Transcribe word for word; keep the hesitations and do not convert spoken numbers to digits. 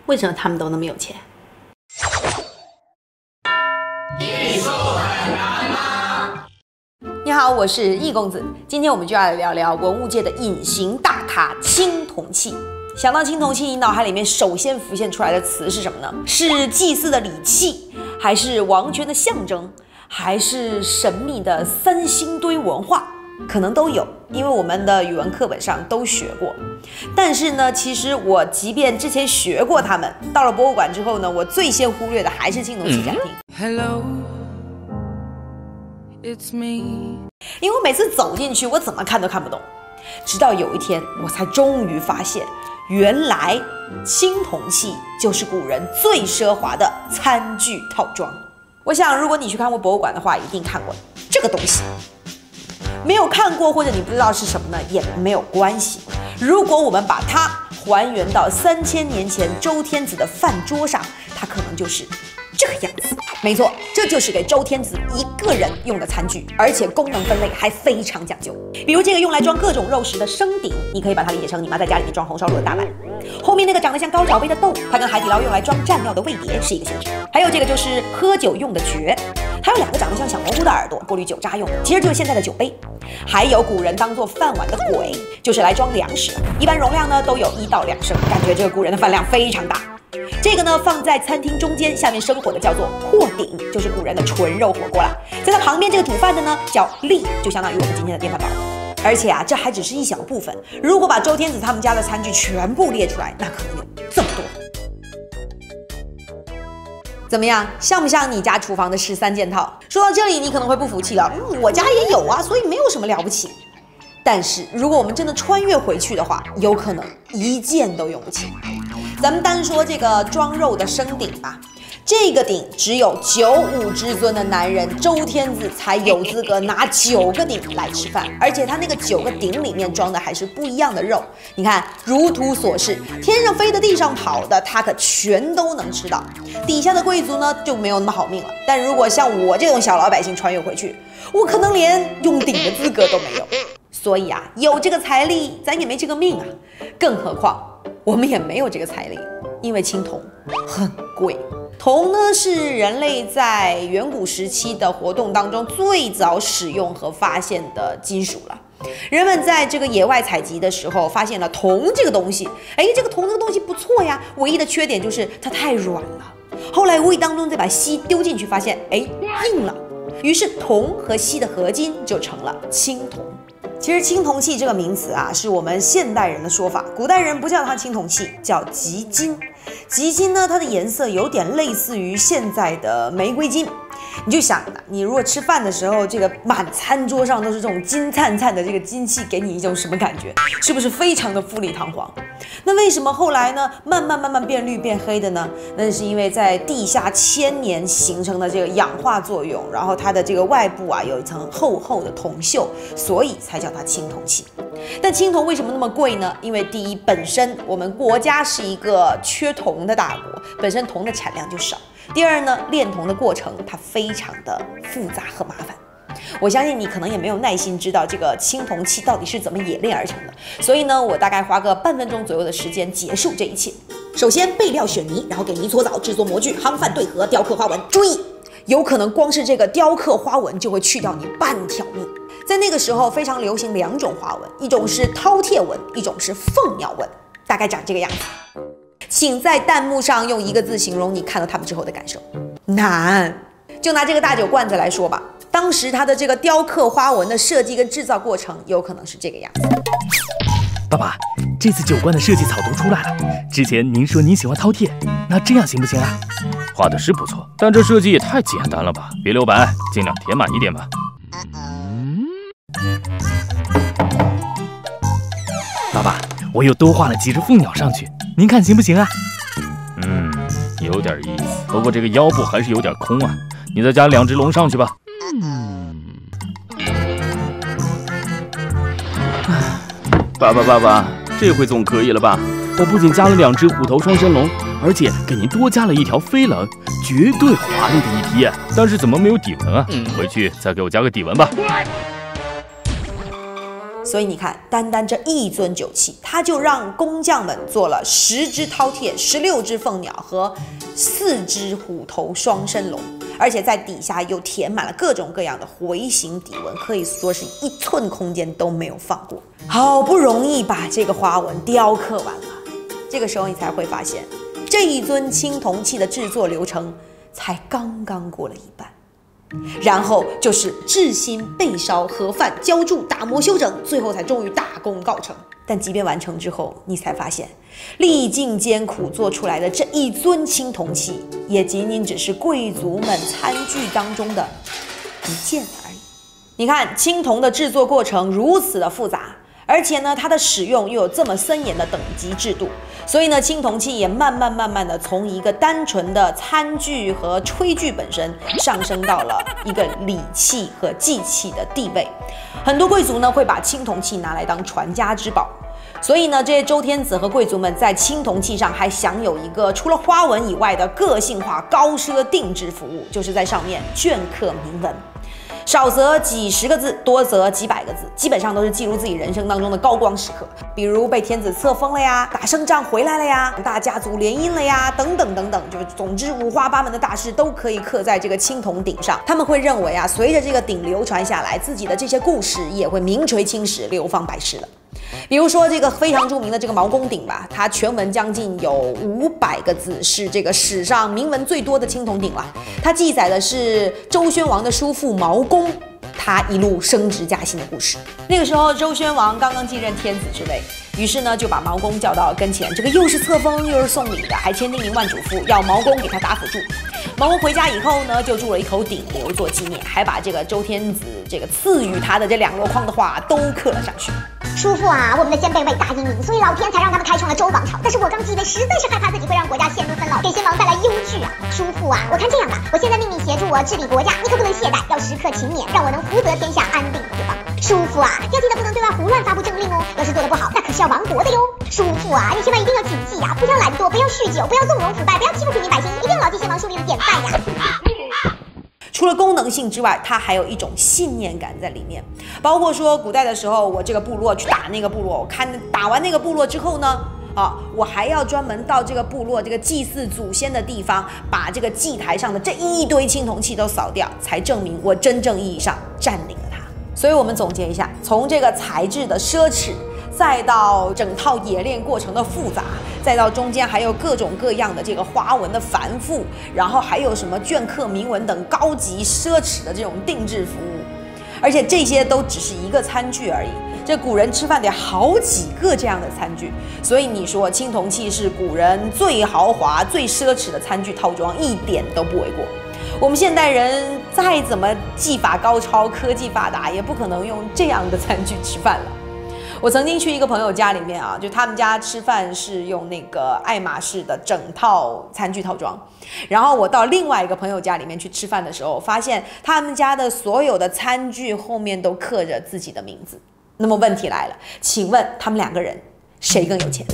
为什么他们都那么有钱？艺术很难吗？你好，我是易公子，今天我们就要来聊聊文物界的隐形大咖青铜器。想到青铜器，你脑海里面首先浮现出来的词是什么呢？是祭祀的礼器，还是王权的象征，还是神秘的三星堆文化？可能都有，因为我们的语文课本上都学过。但是呢，其实我即便之前学过它们，到了博物馆之后呢，我最先忽略的还是青铜器展厅。Hello, it's me。因为我每次走进去，我怎么看都看不懂。直到有一天，我才终于发现，原来青铜器就是古人最奢华的餐具套装。我想，如果你去看过博物馆的话，一定看过这个东西。没有看过或者你不知道是什么呢，也没有关系。如果我们把它还原到三千年前周天子的饭桌上，它可能就是这个样子。没错，这就是给周天子一个人用的餐具，而且功能分类还非常讲究。比如这个用来装各种肉食的生鼎，你可以把它理解成你妈在家里面装红烧肉的大碗。后面那个长得像高脚杯的豆，它跟海底捞用来装蘸料的味碟是一个性质。还有这个就是喝酒用的爵，还有两个长得像小蘑菇的耳朵，过滤酒渣用的，其实就是现在的酒杯。还有古人当做饭碗的簋，就是来装粮食，一般容量呢都有一到两升，感觉这个古人的饭量非常大。这个呢放在餐厅中间，下面生火的叫做破鼎，就是古人的纯肉火锅啦。在它旁边这个煮饭的呢叫笲，就相当于我们今天的电饭煲。而且啊，这还只是一小部分，如果把周天子他们家的餐具全部列出来，那可能有这么多。怎么样，像不像你家厨房的十三件套？说到这里，你可能会不服气了，嗯，我家也有啊，所以没有什么了不起。但是如果我们真的穿越回去的话，有可能一件都用不起。咱们单说这个装肉的生鼎吧，这个鼎只有九五之尊的男人周天子才有资格拿九个鼎来吃饭，而且他那个九个鼎里面装的还是不一样的肉。你看，如图所示，天上飞的、地上跑的，他可全都能吃到。底下的贵族呢就没有那么好命了。但如果像我这种小老百姓穿越回去，我可能连用鼎的资格都没有。所以啊，有这个财力，咱也没这个命啊。更何况我们也没有这个财力，因为青铜很贵。铜呢是人类在远古时期的活动当中最早使用和发现的金属了。人们在这个野外采集的时候发现了铜这个东西，哎，这个铜这个东西不错呀，唯一的缺点就是它太软了。后来无意当中再把锡丢进去，发现哎硬了，于是铜和锡的合金就成了青铜。其实青铜器这个名词啊，是我们现代人的说法，古代人不叫它青铜器，叫极金。极金呢，它的颜色有点类似于现在的玫瑰金。你就想，你如果吃饭的时候，这个满餐桌上都是这种金灿灿的这个金器，给你一种什么感觉？是不是非常的富丽堂皇？那为什么后来呢，慢慢慢慢变绿变黑的呢？那是因为在地下千年形成的这个氧化作用，然后它的这个外部啊有一层厚厚的铜锈，所以才叫它青铜器。但青铜为什么那么贵呢？因为第一，本身我们国家是一个缺铜的大国，本身铜的产量就少。第二呢，炼铜的过程它非常的复杂和麻烦。我相信你可能也没有耐心知道这个青铜器到底是怎么冶炼而成的，所以呢，我大概花个半分钟左右的时间结束这一切。首先备料选泥，然后给泥搓澡，制作模具、夯饭、对合、雕刻花纹。注意，有可能光是这个雕刻花纹就会去掉你半条命。在那个时候非常流行两种花纹，一种是饕餮纹，一种是凤鸟纹，大概长这个样子。请在弹幕上用一个字形容你看到它们之后的感受。难。就拿这个大酒罐子来说吧，当时它的这个雕刻花纹的设计跟制造过程有可能是这个样子。 爸爸，这次酒罐的设计草图出来了。之前您说您喜欢饕餮，那这样行不行啊？ 画的是不错，但这设计也太简单了吧？别留白，尽量填满一点吧。 爸爸，我又多画了几只凤鸟上去，您看行不行啊？ 嗯，有点意思，不过这个腰部还是有点空啊，你再加两只龙上去吧。嗯。爸爸，爸爸，这回总可以了吧？我不仅加了两只虎头双生龙，而且给您多加了一条飞棱，绝对华丽的一批。但是怎么没有底纹啊？回去再给我加个底纹吧。 所以你看，单单这一尊酒器，他就让工匠们做了十只饕餮、十六只凤鸟和四只虎头双生龙，而且在底下又填满了各种各样的回形底纹，可以说是一寸空间都没有放过。好不容易把这个花纹雕刻完了，这个时候你才会发现，这一尊青铜器的制作流程才刚刚过了一半。然后就是制心、焙烧、盒饭、浇铸、打磨、修整，最后才终于大功告成。但即便完成之后，你才发现，历尽艰苦做出来的这一尊青铜器，也仅仅只是贵族们餐具当中的一件而已。你看，青铜的制作过程如此的复杂，而且呢，它的使用又有这么森严的等级制度，所以呢，青铜器也慢慢慢慢的从一个单纯的餐具和炊具本身，上升到了一个礼器和祭器的地位。很多贵族呢会把青铜器拿来当传家之宝，所以呢，这些周天子和贵族们在青铜器上还享有一个除了花纹以外的个性化高奢定制服务，就是在上面镌刻铭文。少则几十个字，多则几百个字，基本上都是记录自己人生当中的高光时刻，比如被天子册封了呀，打胜仗回来了呀，大家族联姻了呀，等等等等，就是总之五花八门的大事都可以刻在这个青铜鼎上。他们会认为啊，随着这个鼎流传下来，自己的这些故事也会名垂青史，流芳百世了。比如说这个非常著名的这个毛公鼎吧，它全文将近有五百个字，是这个史上铭文最多的青铜鼎了。它记载的是周宣王的叔父毛公，他一路升职加薪的故事。那个时候周宣王刚刚继任天子之位，于是呢就把毛公叫到跟前，这个又是册封又是送礼的，还千叮咛万嘱咐要毛公给他打辅助。毛公回家以后呢，就铸了一口鼎留作纪念，还把这个周天子这个赐予他的这两箩筐的话都刻了上去。 叔父啊，我们的先辈伟大英明，所以老天才让他们开创了周王朝。但是我刚继位，实在是害怕自己会让国家陷入纷扰，给先王带来忧惧啊。叔父啊，我看这样吧，我现在命令协助我治理国家，你可不能懈怠，要时刻勤勉，让我能福泽天下，安定国邦。叔父啊，要记得不能对外胡乱发布政令哦，要是做得不好，那可是要亡国的哟。叔父啊，你千万一定要谨记呀、啊，不要懒惰，不要酗酒，不要纵容腐败，不要欺负平民百姓，一定要牢记先王树立的典范呀。 除了功能性之外，它还有一种信念感在里面，包括说古代的时候，我这个部落去打那个部落，我看打完那个部落之后呢，啊，我还要专门到这个部落这个祭祀祖先的地方，把这个祭台上的这一堆青铜器都扫掉，才证明我真正意义上占领了它。所以我们总结一下，从这个材质的奢侈，再到整套冶炼过程的复杂，再到中间还有各种各样的这个花纹的繁复，然后还有什么镌刻铭文等高级奢侈的这种定制服务，而且这些都只是一个餐具而已。这古人吃饭得好几个这样的餐具，所以你说青铜器是古人最豪华、最奢侈的餐具套装，一点都不为过。我们现代人再怎么技法高超、科技发达，也不可能用这样的餐具吃饭了。我曾经去一个朋友家里面啊，就他们家吃饭是用那个爱马仕的整套餐具套装，然后我到另外一个朋友家里面去吃饭的时候，发现他们家的所有的餐具后面都刻着自己的名字。那么问题来了，请问他们两个人谁更有钱？